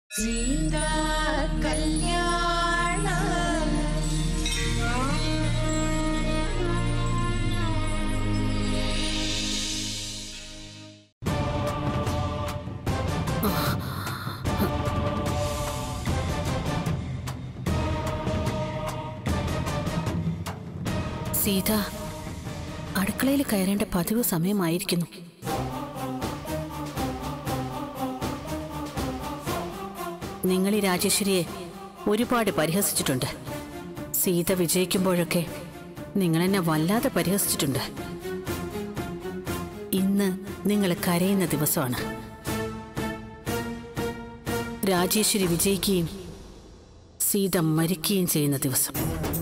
സീതാ കല്യാണം. സീത അടുക്കളയിൽ കയറേണ്ട പതിവ് സമയമായിരിക്കുന്നു. നിങ്ങൾ ഈ രാജേശ്വരിയെ ഒരുപാട് പരിഹസിച്ചിട്ടുണ്ട്. സീത വിജയിക്കുമ്പോഴൊക്കെ നിങ്ങൾ എന്നെ വല്ലാതെ പരിഹസിച്ചിട്ടുണ്ട്. ഇന്ന് നിങ്ങൾ കരയുന്ന ദിവസമാണ്. രാജേശ്വരി വിജയിക്കുകയും സീത മരിക്കുകയും ചെയ്യുന്ന ദിവസം.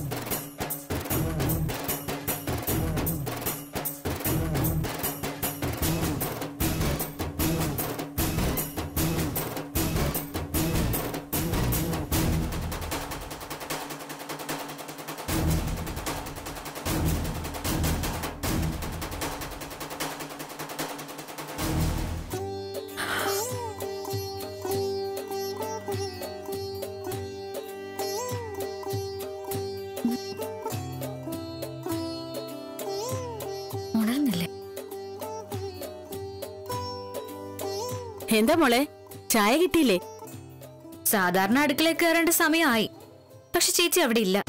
എന്താ മോളെ, ചായ കിട്ടിയില്ലേ? സാധാരണ അടുക്കളയിൽ കയറേണ്ട സമയമായി, പക്ഷെ ചേച്ചി അവിടെ ഇല്ല.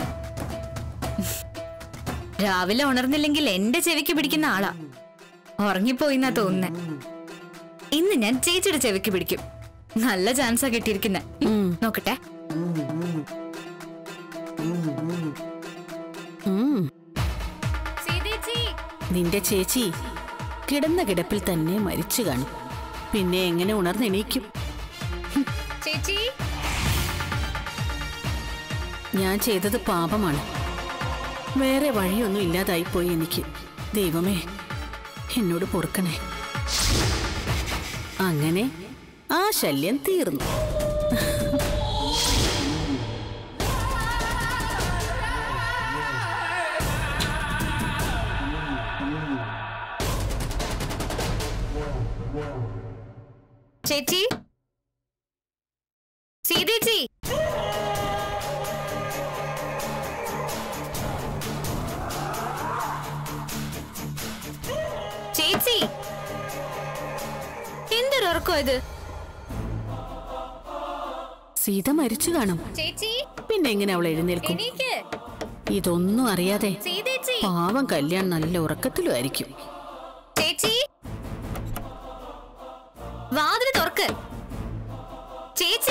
രാവിലെ ഉണർന്നില്ലെങ്കിൽ എന്റെ ചെവിക്ക് പിടിക്കുന്ന ആളാ. ഉറങ്ങിപ്പോയിന്നാ തോന്നുന്നേ. ഇന്ന് ഞാൻ ചേച്ചിയുടെ ചെവിക്ക് പിടിക്കും. നല്ല ചാൻസാ കിട്ടിയിരിക്കുന്നെ. നോക്കട്ടെ. നിന്റെ ചേച്ചി കിടന്ന കിടപ്പിൽ തന്നെ മരിച്ചു കാണും. പിന്നെ എങ്ങനെ ഉണർന്നെണീക്കും? ചേച്ചി, ഞാൻ ചെയ്തത് പാപമാണ്. വേറെ വഴിയൊന്നും ഇല്ലാതായിപ്പോയി എനിക്ക്. ദൈവമേ, എന്നോട് പൊറുക്കണേ. അങ്ങനെ ആ ശല്യം തീർന്നു. ചേച്ചി, സീതേച്ചി, ചേച്ചി, എന്തൊരുറക്കോ ഇത്? സീത മരിച്ചു കാണും. ചേച്ചി, പിന്നെ എങ്ങനെ അവൾ എഴുന്നേൽക്കും? ഇതൊന്നും അറിയാതെ പാവം കല്യാൺ നല്ല ഉറക്കത്തിലും ആയിരിക്കും. ചേച്ചി, വാതില് തുറക്ക്. ചേച്ചി,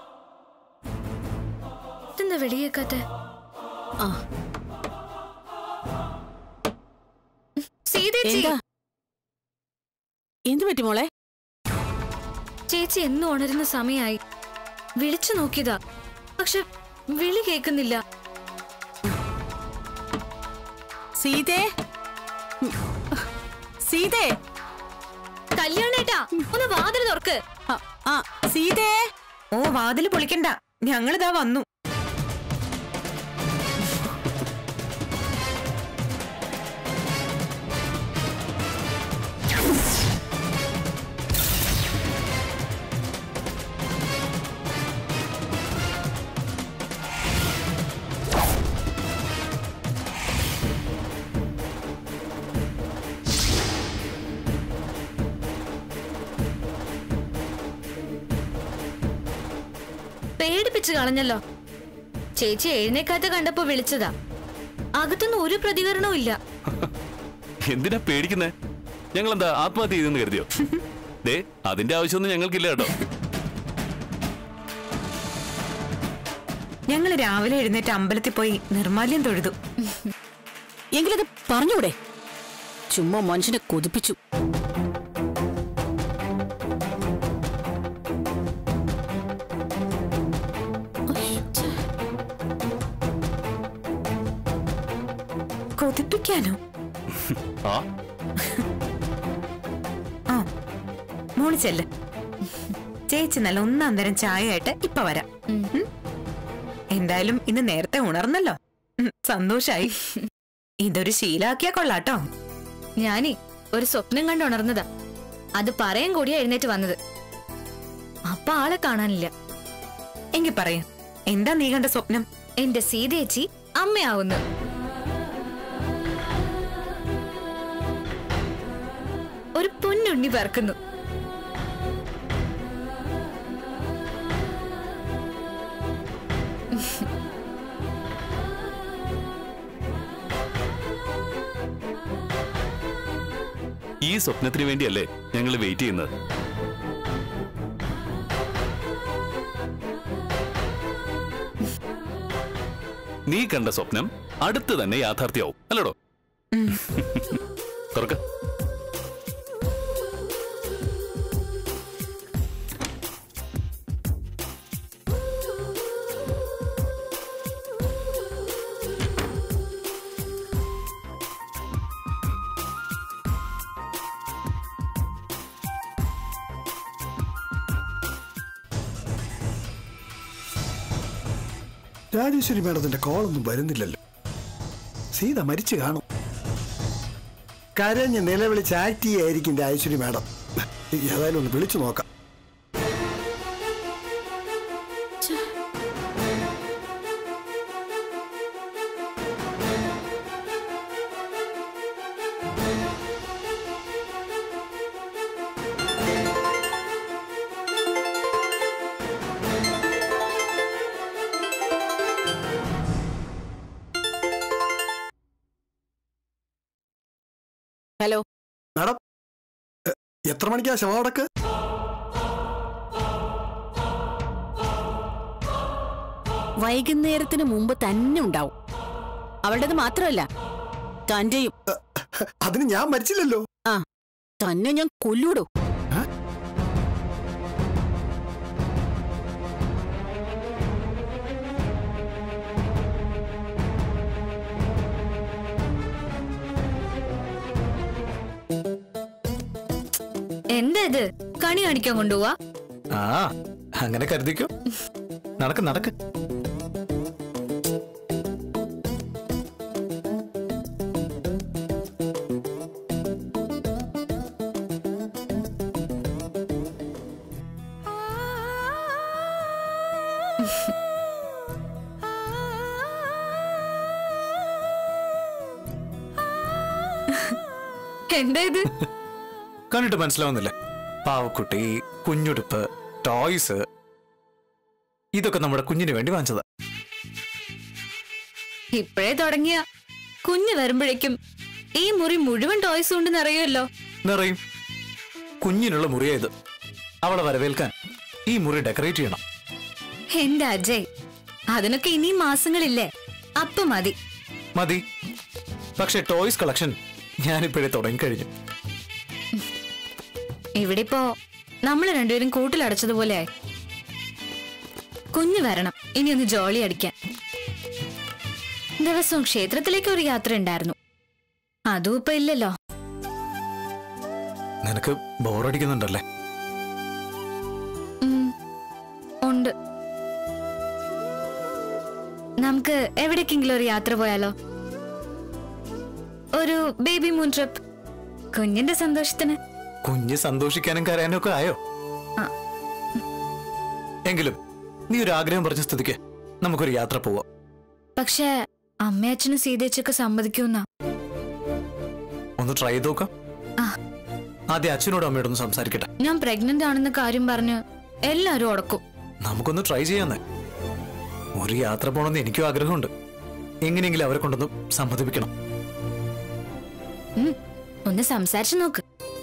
ഇതെന്താ വെളിയേക്കാത്തെ? എന്തു പറ്റി മോളെ? ചേച്ചി എന്നും ഉണരുന്ന സമയായി. വിളിച്ചു നോക്കിയതാ, പക്ഷെ വിളി കേൾക്കുന്നില്ല. സീതേ, സീതേ, കല്യാണേട്ടാ, ഒന്ന് വാതില് തുറക്ക്. സീതേ. ഓ, വാതില് പൊളിക്കണ്ട, ഞങ്ങളിതാ വന്നു. പേടിപ്പിച്ചു കളഞ്ഞല്ലോ. ചേച്ചി എഴുന്നേക്കാത്ത കണ്ടപ്പോ വിളിച്ചതാ. അകത്തുനിന്ന് ഒരു പ്രതികരണവും ഇല്ല. എന്തിനാ പേടിക്കുന്നേ? ഞങ്ങൾ എന്താ ആത്മഹത്യ ചെയ്തെന്ന് കരുതിയോ? ദേ, അതിന്റെ ആവശ്യമൊന്നും ഞങ്ങൾക്കില്ല കേട്ടോ. ഞങ്ങള് രാവിലെ എഴുന്നേറ്റ് അമ്പലത്തിൽ പോയി നിർമാല്യം തൊഴുതു. എങ്കിലത് പറഞ്ഞൂടെ? ചുമ്മാ മനുഷ്യനെ കൊതിപ്പിച്ചു. കൊതിപ്പിക്കാനോ? ആ, മോളി ചെല്ല്. ചേച്ചി നല്ല ഒന്നാം തരം ചായ ആയിട്ട് ഇപ്പൊ വരാം. എന്തായാലും ഇന്ന് നേരത്തെ ഉണർന്നല്ലോ, സന്തോഷായി. ഇതൊരു ശീലാക്കിയാ കൊള്ളാട്ടോ. ഞാനേ ഒരു സ്വപ്നം കണ്ട് ഉണർന്നതാ. അത് പറയാൻ കൂടിയാ എഴുന്നേറ്റ് വന്നത്. അപ്പൊ ആളെ കാണാനില്ല. എങ്കിൽ പറയാം, എന്താ നീ കണ്ട സ്വപ്നം? എന്റെ സീതേച്ചി അമ്മയാവുന്നു. ഒരു പൊന്നുണ്ണി പറക്കുന്നു. ഈ സ്വപ്നത്തിന് വേണ്ടിയല്ലേ ഞങ്ങൾ വെയിറ്റ് ചെയ്യുന്നത്. നീ കണ്ട സ്വപ്നം അടുത്ത് തന്നെ യാഥാർത്ഥ്യമാവും, അല്ലടോ? തുറക്ക. രാജേശ്വരി മാഡത്തിന്റെ കോളൊന്നും വരുന്നില്ലല്ലോ. സീത മരിച്ചു കാണും. കരഞ്ഞ് നിലവിളിച്ച് ആക്ട് ചെയ്യായിരിക്കും രാജേശ്വരി മാഡം. ഏതായാലും ഒന്ന് വിളിച്ചു നോക്കാം. ഹലോ മാഡം, എത്ര മണിക്കാ ശവടക്ക്? വൈകുന്നേരത്തിന് മുമ്പ് തന്നെ ഉണ്ടാവും. അവളുടേത് മാത്രമല്ല, തന്റെയും. അതിന് ഞാൻ മരിച്ചില്ലല്ലോ. ആ, തന്നെ ഞാൻ കൊല്ലൂടോ. എന്താ ഇത്? കണി കാണിക്കാൻ കൊണ്ടുപോവാ? ആ, അങ്ങനെ കരുതിക്കോ. നടക്ക് നടക്ക്. എന്താ ഇത്? കണ്ടിട്ട് മനസ്സിലാവുന്നില്ല. പാവക്കുട്ടി, കുഞ്ഞുടുപ്പ്, ടോയ്സ്, ഇതൊക്കെ നമ്മുടെ കുഞ്ഞിന് വേണ്ടി വാങ്ങിച്ചതാ. ഇപ്പോഴേ തുടങ്ങിയ കുഞ്ഞ് വരുമ്പോഴേക്കും ഈ മുറി മുഴുവൻ ടോയ്സ് കൊണ്ട് നിറയുമല്ലോ. നിറയും. കുഞ്ഞിനുള്ള മുറിയായത്. അവളെ വരവേൽക്കാൻ ഈ മുറി ഡെക്കറേറ്റ് ചെയ്യണം. എന്റെ അജയ്, അതിനൊക്കെ ഇനിയും മാസങ്ങളില്ലേ? അപ്പൊ മതി. മതി. പക്ഷെ ടോയ്സ് കളക്ഷൻ ഞാനിപ്പോഴേ തുടങ്ങിക്കഴിഞ്ഞു. ഇവിടെ ഇപ്പോ നമ്മള് രണ്ടുപേരും കൂട്ടിലടച്ചതുപോലെയായി. കുഞ്ഞു വരണം ഇനി ഒന്ന് ജോളി അടിക്കാൻ. ദിവസവും ക്ഷേത്രത്തിലേക്ക് ഒരു യാത്ര ഉണ്ടായിരുന്നു, അതും ഇപ്പൊ ഇല്ലല്ലോ. നിനക്ക് ബോറടിക്കുന്നുണ്ടല്ലേ? ഉണ്ട്. നമുക്ക് എവിടേക്കെങ്കിലും ഒരു യാത്ര പോയാലോ? ഒരു ബേബി മൂൺ ട്രിപ്പ്, കുഞ്ഞിന്റെ സന്തോഷത്തിന്. കുഞ്ഞ് സന്തോഷിക്കാനും കരയാനും ഒക്കെ ആയോ? എങ്കിലും നീ ഒരു ആഗ്രഹം പറഞ്ഞ സ്ഥിതിക്ക് നമുക്കൊരു യാത്ര പോവാം. പക്ഷെ അമ്മയച്ഛനും സീതേച്ചൊക്കെ സമ്മതിക്കുന്ന? ഒന്ന് ട്രൈ ചെയ്ത് നോക്കാം. ആദ്യം അച്ഛനോടും അമ്മയോടൊന്ന് സംസാരിക്കട്ടെ. ഞാൻ പ്രഗ്നന്റ് ആണെന്ന കാര്യം പറഞ്ഞ് എല്ലാരും ഉടക്കും. നമുക്കൊന്ന് ട്രൈ ചെയ്യാന്നേ. ഒരു യാത്ര പോണെന്ന് എനിക്കും ആഗ്രഹമുണ്ട്. എങ്ങനെയെങ്കിലും അവരെ കൊണ്ടൊന്ന് സമ്മതിപ്പിക്കണം. ഒന്ന് സംസാരിച്ചു നോക്ക്.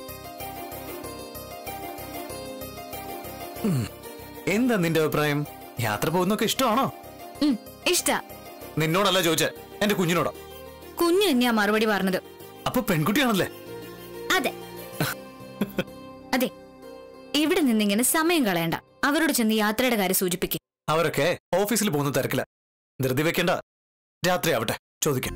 എന്താ നിന്റെ അഭിപ്രായം? യാത്ര പോകുന്നൊക്കെ ഇഷ്ടമാണോ? ഇഷ്ട. നിന്നോടല്ല ചോദിച്ചേ, എന്റെ കുഞ്ഞിനോടാ. കുഞ്ഞു തന്നെയാ മറുപടി പറഞ്ഞത്. അപ്പൊ പെൺകുട്ടിയാണല്ലേ? അതെ അതെ. ഇവിടെ നിന്നിങ്ങനെ സമയം കളയണ്ട. അവരോട് ചെന്ന് യാത്രയുടെ കാര്യം സൂചിപ്പിക്കും. അവരൊക്കെ ഓഫീസിൽ പോകുന്ന തിരക്കില്ല. ധൃതി വെക്കണ്ട. രാത്രി ആവട്ടെ, ചോദിക്കാം.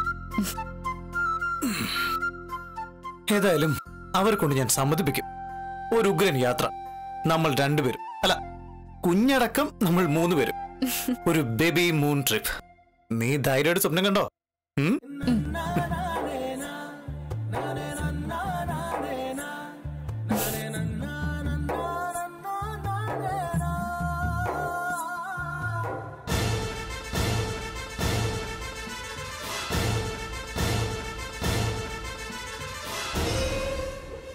ഏതായാലും അവരെ കൊണ്ട് ഞാൻ സമ്മതിപ്പിക്കും. ഒരു ഉഗ്രൻ യാത്ര. നമ്മൾ രണ്ടുപേരും, അല്ല കുഞ്ഞടക്കം നമ്മൾ 3 പേരും. ഒരു ബേബി മൂൺ ട്രിപ്പ്. നീ ധൈര്യമായിട്ട് സ്വപ്നം കണ്ടോ?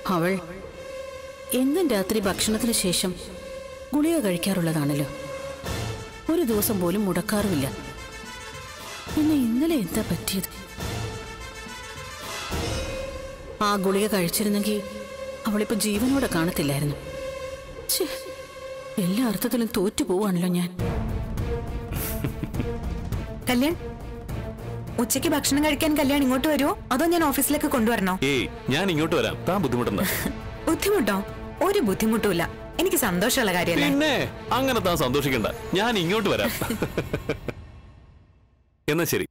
അവൾ എന്നും രാത്രി ഭക്ഷണത്തിന് ശേഷം ഗുളിക കഴിക്കാറുള്ളതാണല്ലോ. ഒരു ദിവസം പോലും മുടക്കാറുമില്ല. പിന്നെ ഇന്നലെ എന്താ പറ്റിയത്? ആ ഗുളിക കഴിച്ചിരുന്നെങ്കിൽ അവളിപ്പോ ജീവനോടെ കാണത്തില്ലായിരുന്നു. എല്ലാ അർത്ഥത്തിലും തോറ്റു പോവാണല്ലോ ഞാൻ. കല്യാൺ, ഉച്ചയ്ക്ക് ഭക്ഷണം കഴിക്കാൻ കല്യാൺ ഇങ്ങോട്ട് വരുമോ അതോ ഞാൻ ഓഫീസിലേക്ക് കൊണ്ടുവരണോ? ഏയ്, ഞാൻ ഇങ്ങോട്ട് വരാം. താൻ ബുദ്ധിമുട്ടണ്ട. ബുദ്ധിമുട്ടോ? ഒരു ബുദ്ധിമുട്ടുമില്ല. എനിക്ക് സന്തോഷമുള്ള കാര്യമല്ലേ. പിന്നെ അങ്ങനെ താൻ സന്തോഷിക്കണ്ട, ഞാൻ ഇങ്ങോട്ട് വരാം. എന്നാ ശരി.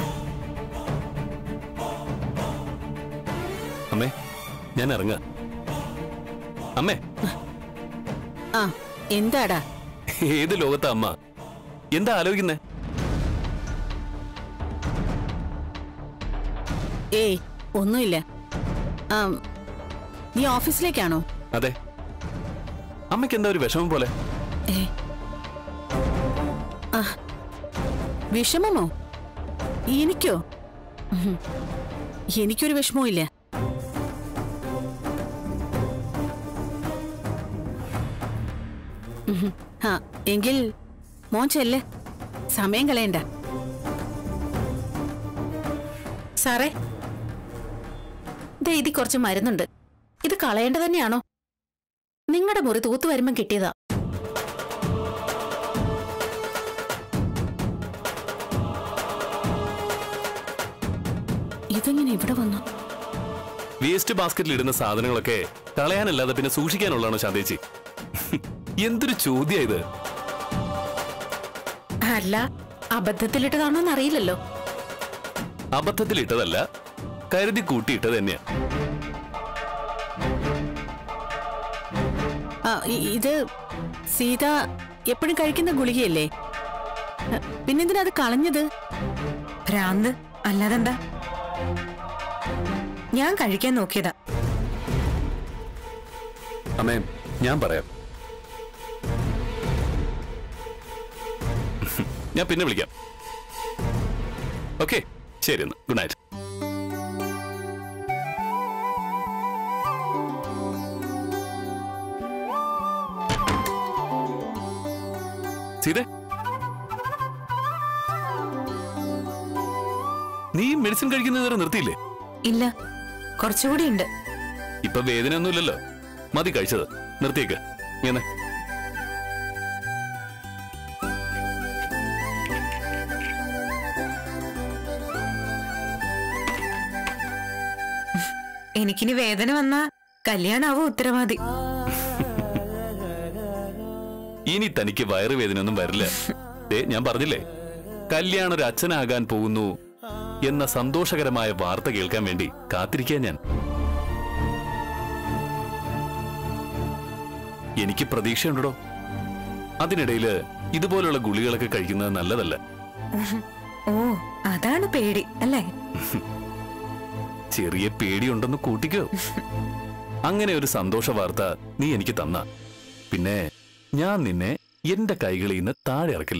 അമ്മേ, ഞാൻ ഇറങ്ങാ. അമ്മേ. ആ, എന്താടാ? ഏത് ലോകത്താ അമ്മ? എന്താ ആലോചിക്കുന്നേ? ഏയ്, ഒന്നുമില്ല. നീ ഓഫീസിലേക്കാണോ? അതെ. അമ്മയ്ക്ക് എന്താ ഒരു വിഷമം പോലെ? വിഷമമോ? എനിക്കോ? എനിക്കൊരു വിഷമവും ഇല്ല. എങ്കിൽ മോൻ ചെല്ല്, സമയം കളയണ്ട. സാറേ, ഇതിൽ കുറച്ച് മരുന്നുണ്ട്. ഇത് കളയേണ്ട തന്നെയാണോ? നിങ്ങളുടെ മുറി തൂത്തു വരുമ്പം കിട്ടിയതാ. ഇതെങ്ങനെ ഇവിടെ വന്നു? വേസ്റ്റ് ബാസ്ക്കറ്റിൽ ഇടുന്ന സാധനങ്ങളൊക്കെ കളയാനല്ലാതെ പിന്നെ സൂക്ഷിക്കാനുള്ളതാണോ ശാന്തേച്ചി? എന്തൊരു ചോദ്യ ഇത്? അല്ല, അബദ്ധത്തിലിട്ടതാണോന്ന് അറിയില്ലല്ലോ. അബദ്ധത്തിലിട്ടതല്ല, കരുതി കൂട്ടിയിട്ടത് തന്നെയാ. ഇത് സീത എപ്പോഴും കഴിക്കുന്ന ഗുളികയല്ലേ? പിന്നെന്തിനാ അത് കളഞ്ഞത്? ഭ്രാന്ത് അല്ലാതെന്താ? ഞാൻ കഴിക്കാൻ നോക്കിയതാ. അമ്മേ, ഞാൻ പറയാം. ഞാൻ പിന്നെ വിളിക്കാം. ഓക്കെ, ശരി എന്നാ. Good night. സീതേ, നീ മെഡിസിൻ കഴിക്കുന്നത് വരെ നിർത്തിയില്ലേ? ഇല്ല, കുറച്ചുകൂടി ഉണ്ട്. ഇപ്പൊ വേദനയൊന്നുമില്ലല്ലോ. മതി കഴിച്ചത്. നിർത്തിയേക്ക്. ഇങ്ങനെ എനിക്കിനി വേദന വന്നാ കല്യാണാവും ഉത്തരവാദി. ഇനി തനിക്ക് വയറുവേദനയൊന്നും വരില്ല. ഞാൻ പറഞ്ഞില്ലേ, കല്യാണം ഒരു അച്ഛനാകാൻ പോകുന്നു എന്ന സന്തോഷകരമായ വാർത്ത കേൾക്കാൻ വേണ്ടി കാത്തിരിക്കാൻ ഞാൻ. എനിക്ക് പ്രതീക്ഷയുണ്ടോ? അതിനിടയില് ഇതുപോലുള്ള ഗുളികളൊക്കെ കഴിക്കുന്നത് നല്ലതല്ല. ഓ, അതാണ് പേടി അല്ലേ? ചെറിയ പേടിയുണ്ടെന്ന് കൂട്ടിക്കോ. അങ്ങനെ ഒരു സന്തോഷ വാർത്ത നീ എനിക്ക് തന്ന പിന്നെ ഞാൻ നിന്നെ എന്റെ കൈകളിൽ നിന്ന് താഴെ ഇറക്കില്ല.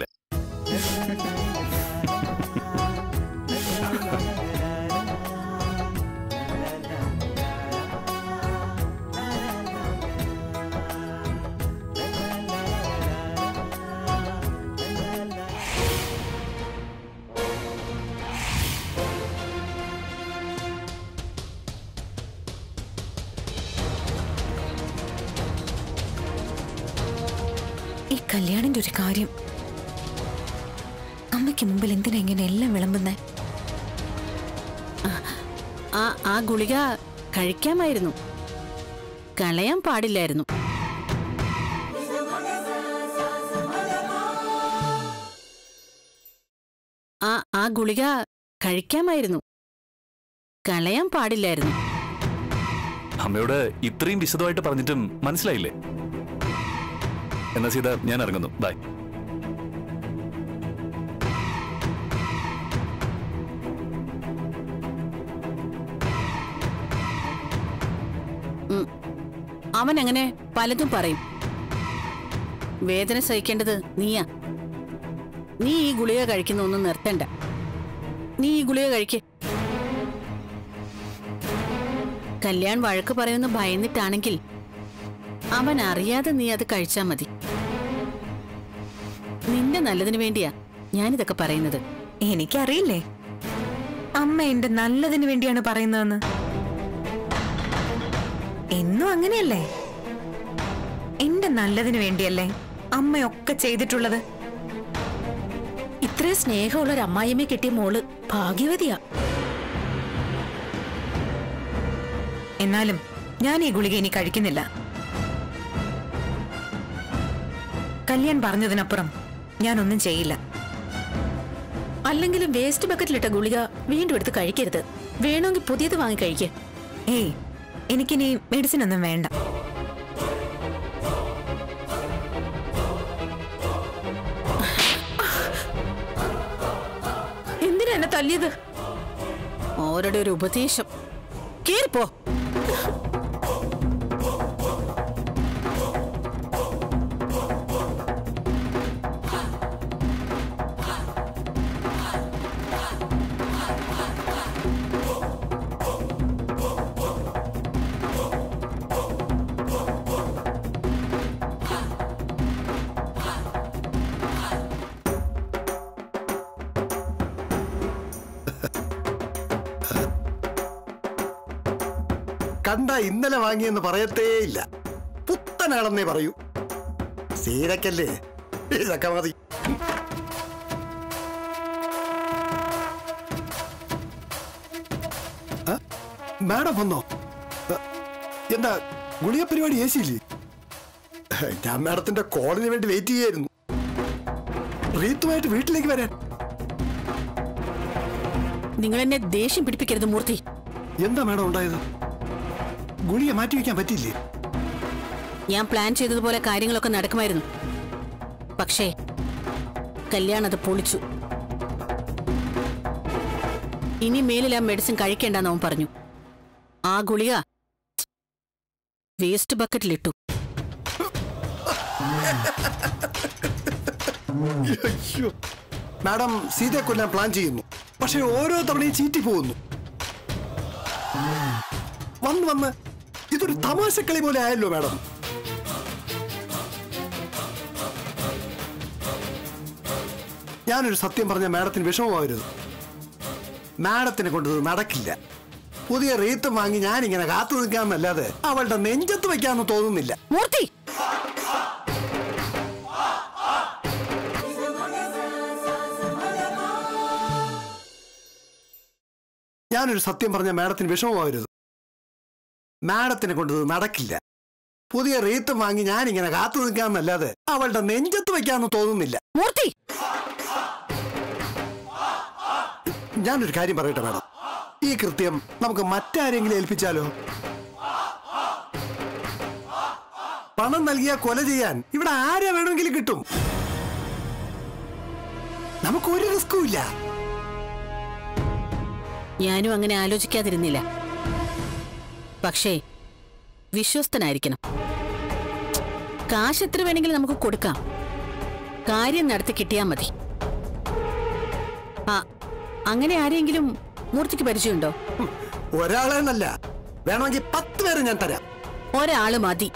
ഈ കല്യാണിന്റെ ഒരു കാര്യം, അമ്മയ്ക്ക് മുമ്പിൽ എന്തിനാ ഇങ്ങനെ എല്ലാം വിളമ്പുന്നേ? ആ ഗുളിക കഴിക്കാമായിരുന്നു, കളയാൻ പാടില്ലായിരുന്നു. ആ ഗുളിക കഴിക്കാമായിരുന്നു, കളയാൻ പാടില്ലായിരുന്നു. അമ്മയോട് ഇത്രയും വിശദമായിട്ട് പറഞ്ഞിട്ടും മനസ്സിലായില്ലേ? എന്നാ സീത, ഞാൻ ഇറങ്ങുന്നു. ബൈ. അവൻ അങ്ങനെ പലതും പറയും. വേദന സഹിക്കേണ്ടത് നീയാ. നീ ഈ ഗുളിക കഴിക്കുന്ന ഒന്നും നിർത്തണ്ട. നീ ഈ ഗുളിക കഴിക്കേ. കല്യാൺ വഴക്ക് പറയുന്ന ഭയന്നിട്ടാണെങ്കിൽ അവൻ അറിയാതെ നീ അത് കഴിച്ചാ മതി. നിന്റെ നല്ലതിനു വേണ്ടിയാ ഞാനിതൊക്കെ പറയുന്നത്. എനിക്കറിയില്ലേ അമ്മ എന്റെ നല്ലതിന് വേണ്ടിയാണ് പറയുന്നതെന്ന്. എന്നും അങ്ങനെയല്ലേ? എന്റെ നല്ലതിന് വേണ്ടിയല്ലേ അമ്മയൊക്കെ ചെയ്തിട്ടുള്ളത്. ഇത്രയും സ്നേഹമുള്ള ഒരു അമ്മായിയമ്മയെ കിട്ടിയ മോള് ഭാഗ്യവതിയാ. എന്നാലും ഞാൻ ഈ ഗുളിക ഇനി കഴിക്കുന്നില്ല. കല്യാൺ പറഞ്ഞതിനപ്പുറം ഞാനൊന്നും ചെയ്യില്ല. അല്ലെങ്കിലും വേസ്റ്റ് ബക്കറ്റിലിട്ട ഗുളിക വീണ്ടും എടുത്ത് കഴിക്കരുത്. വേണമെങ്കിൽ പുതിയത് വാങ്ങി കഴിക്കുക. ഏയ്, എനിക്കിനി മെഡിസിൻ ഒന്നും വേണ്ട. എന്തിനാ എന്നെ തല്ലിയത്? ഓരുടെ ഒരു ഉപദേശം. കേറിപ്പോ. കണ്ട ഇന്നലെ വാങ്ങിയെന്ന് പറയത്തേയില്ല. പുത്തനാണെന്നേ പറയൂ. സീരക്കല്ലേ, ഇതൊക്കെ മതി. മാഡം വന്നോ? എന്താ ഗുളിക പരിപാടി ഏസിയില്ലേ? ഞാൻ മാഡത്തിന്റെ കോളിന് വേണ്ടി വെയിറ്റ് ചെയ്യായിരുന്നു. റീത്തുമായിട്ട് വീട്ടിലേക്ക് വരാൻ. നിങ്ങൾ എന്നെ ദേഷ്യം പിടിപ്പിക്കരുത് മൂർത്തി. എന്താ മാഡം ഉണ്ടായത്? ഗുളിക മാറ്റി വയ്ക്കാൻ പറ്റില്ലേ? ഞാൻ പ്ലാൻ ചെയ്തതുപോലെ കാര്യങ്ങളൊക്കെ നടക്കുമായിരുന്നു. പക്ഷേ കല്യാൺ അത് പൊളിച്ചു. ഇനി മേലിൽ ആ മെഡിസിൻ കഴിക്കേണ്ടെന്ന് അവൻ പറഞ്ഞു. ആ ഗുളിക വേസ്റ്റ് ബക്കറ്റിലിട്ടു. മാഡം സീതയെ കൊല്ലാൻ പ്ലാൻ ചെയ്യുന്നു. പക്ഷെ ഓരോ തവണയും ചീറ്റി പോകുന്നു. വന്ന് ഇതൊരു തമാശക്കളി പോലെ ആയല്ലോ മാഡം. ഞാനൊരു സത്യം പറഞ്ഞ മാഡത്തിന് വിഷമമാവരുത്. മാഡത്തിനെ കൊണ്ടത് നടക്കില്ല. പുതിയ റീത്ത് വാങ്ങി ഞാനിങ്ങനെ കാത്തു നിൽക്കാമെന്നല്ലാതെ അവളുടെ നെഞ്ചത്ത് വയ്ക്കാമെന്ന് തോന്നുന്നില്ല. മൂർത്തി, ഞാനൊരു സത്യം പറഞ്ഞ മാഡത്തിന് വിഷമമാവരുത്. മാഡത്തിനെ കൊണ്ടത് നടക്കില്ല. പുതിയ റീത്ത് വാങ്ങി ഞാനിങ്ങനെ കാത്തു നിൽക്കാമെന്നല്ലാതെ അവളുടെ നെഞ്ചത്ത് വയ്ക്കാമെന്ന് തോന്നുന്നില്ല. മൂർത്തി, ഞാനൊരു കാര്യം പറയട്ടെ മാഡം. ഈ കൃത്യം നമുക്ക് മറ്റാരെങ്കിലും ഏൽപ്പിച്ചാലോ? പണം നൽകിയ കൊല ചെയ്യാൻ ഇവിടെ ആരെ വേണമെങ്കിലും കിട്ടും. നമുക്കൊരു റിസ്കും ഇല്ല. ഞാനും അങ്ങനെ ആലോചിക്കാതിരുന്നില്ല. പക്ഷേ വിശ്വസ്തനായിരിക്കണം. കാശ് എത്ര വേണമെങ്കിലും നമുക്ക് കൊടുക്കാം. കാര്യം നടത്തി കിട്ടിയാൽ മതി. അങ്ങനെ ആരെങ്കിലും മൂർത്തിക്ക് പരിചയമുണ്ടോ? ഒരാളെന്നല്ല, വേണമെങ്കിൽ 10 പേരെ ഞാൻ തരാം. ഒരാള് മതി.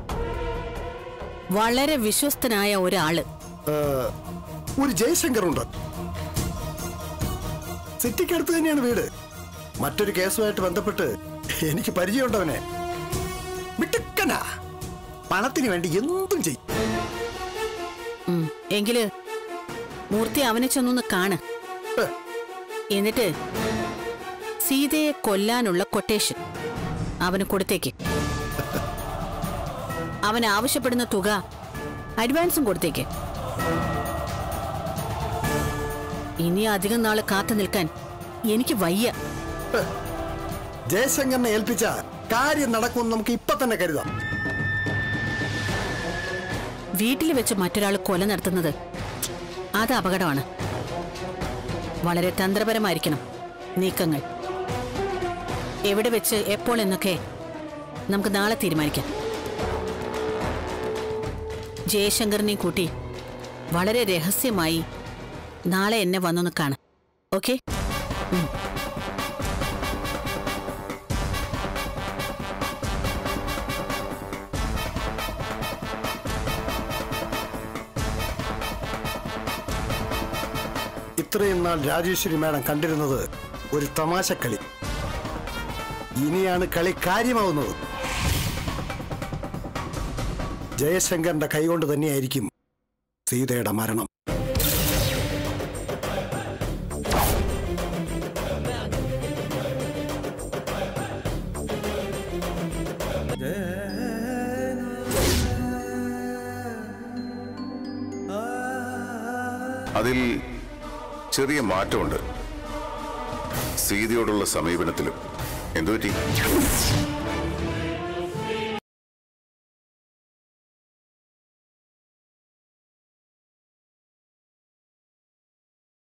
വളരെ വിശ്വസ്തനായ ഒരാള്. ഒരു ജയശങ്കർ ഉണ്ട്. സിറ്റിക്കടുത്ത് തന്നെയാണ് വീട്. മറ്റൊരു കേസുമായിട്ട് ബന്ധപ്പെട്ട് എനിക്ക് പരിചയമുണ്ടവനെ. മിടുക്കനാ. പണത്തിന് വേണ്ടി എന്തും ചെയ്യും. എങ്കില് മൂർത്തി അവനെ ചെന്നൊന്ന് കാണ്. എന്നിട്ട് സീതയെ കൊല്ലാനുള്ള കൊട്ടേഷൻ അവന് കൊടുത്തേക്ക്. അവൻ ആവശ്യപ്പെടുന്ന തുക അഡ്വാൻസും കൊടുത്തേക്ക്. ഇനി അധികം നാള് കാത്തു നിൽക്കാൻ എനിക്ക് വയ്യ. ജയശങ്കറിനെ ഏൽപ്പിച്ച കാര്യം നടക്കുമെന്ന് നമുക്ക് ഇപ്പൊ തന്നെ കരുതാം. വീട്ടിൽ വെച്ച് മറ്റൊരാൾ കൊല നടത്തുന്നത് അത് അപകടമാണ്. വളരെ തന്ത്രപരമായിരിക്കണം നീക്കങ്ങൾ. എവിടെ വെച്ച് എപ്പോൾ എന്നൊക്കെ നമുക്ക് നാളെ തീരുമാനിക്കാം. ജയശങ്കറിനെയും കൂട്ടി വളരെ രഹസ്യമായി നാളെ എന്നെ വന്നൊന്ന് കാണാം. ഓക്കെ? ഇത്രയും നാൾ രാജേശ്വരി മാഡം കണ്ടിരുന്നത് ഒരു തമാശക്കളി. ഇനിയാണ് കളി കാര്യമാവുന്നത്. ജയശങ്കറിന്റെ കൈകൊണ്ട് തന്നെയായിരിക്കും സീതയുടെ മരണം. അതിൽ ചെറിയ മാറ്റമുണ്ട് സീതയോടുള്ള സമീപനത്തിലും. എന്തുപറ്റി?